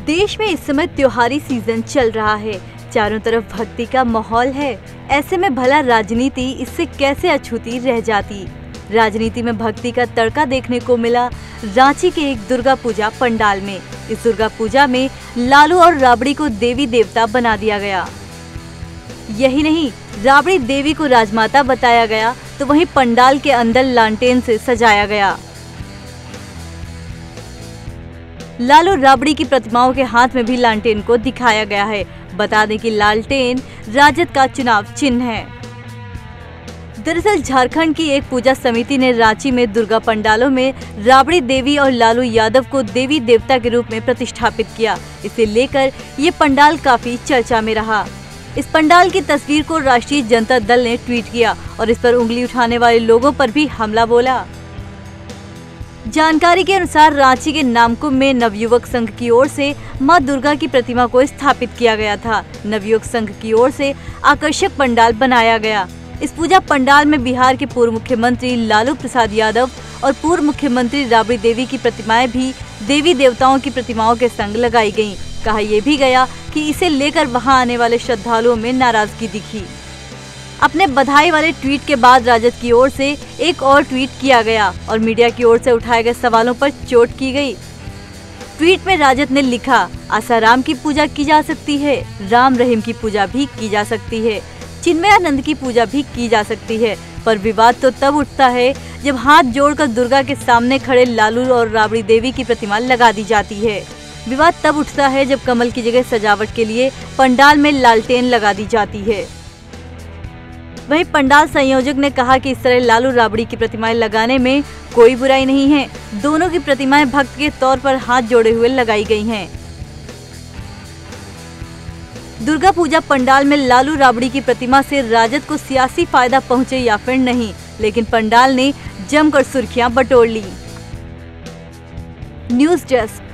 देश में इस समय त्योहारी सीजन चल रहा है, चारों तरफ भक्ति का माहौल है। ऐसे में भला राजनीति इससे कैसे अछूती रह जाती। राजनीति में भक्ति का तड़का देखने को मिला रांची के एक दुर्गा पूजा पंडाल में। इस दुर्गा पूजा में लालू और राबड़ी को देवी देवता बना दिया गया। यही नहीं, राबड़ी देवी को राजमाता बताया गया, तो वहीं पंडाल के अंदर लालटेन से सजाया गया। लालू राबड़ी की प्रतिमाओं के हाथ में भी लालटेन को दिखाया गया है। बता दें कि लालटेन राजद का चुनाव चिन्ह है। दरअसल झारखंड की एक पूजा समिति ने रांची में दुर्गा पंडालों में राबड़ी देवी और लालू यादव को देवी देवता के रूप में प्रतिष्ठापित किया। इसे लेकर ये पंडाल काफी चर्चा में रहा। इस पंडाल की तस्वीर को राष्ट्रीय जनता दल ने ट्वीट किया और इस पर उंगली उठाने वाले लोगों पर भी हमला बोला। जानकारी के अनुसार रांची के नामकुम में नवयुवक संघ की ओर से मां दुर्गा की प्रतिमा को स्थापित किया गया था। नवयुवक संघ की ओर से आकर्षक पंडाल बनाया गया। इस पूजा पंडाल में बिहार के पूर्व मुख्यमंत्री लालू प्रसाद यादव और पूर्व मुख्यमंत्री राबड़ी देवी की प्रतिमाएं भी देवी देवताओं की प्रतिमाओं के संग लगाई गयी। कहा यह भी गया कि इसे लेकर वहां आने वाले श्रद्धालुओं में नाराजगी दिखी। अपने बधाई वाले ट्वीट के बाद राजद की ओर से एक और ट्वीट किया गया और मीडिया की ओर से उठाए गए सवालों पर चोट की गई। ट्वीट में राजद ने लिखा, आसाराम की पूजा की जा सकती है, राम रहीम की पूजा भी की जा सकती है, चिन्मयानंद की पूजा भी की जा सकती है, पर विवाद तो तब उठता है जब हाथ जोड़कर दुर्गा के सामने खड़े लालू और राबड़ी देवी की प्रतिमा लगा दी जाती है। विवाद तब उठता है जब कमल की जगह सजावट के लिए पंडाल में लालटेन लगा दी जाती है। वहीं पंडाल संयोजक ने कहा कि इस तरह लालू राबड़ी की प्रतिमाएं लगाने में कोई बुराई नहीं है। दोनों की प्रतिमाएं भक्त के तौर पर हाथ जोड़े हुए लगाई गई हैं। दुर्गा पूजा पंडाल में लालू राबड़ी की प्रतिमा से राजद को सियासी फायदा पहुंचे या फिर नहीं, लेकिन पंडाल ने जमकर सुर्खियां बटोर ली। News desk.